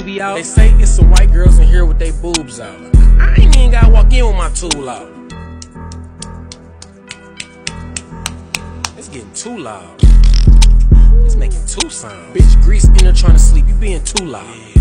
TV out. They say it's some white girls in here with they boobs out. I ain't even gotta walk in with my tool out. It's getting too loud. It's making two sounds. Bitch, Grease in there trying to sleep. You being too loud.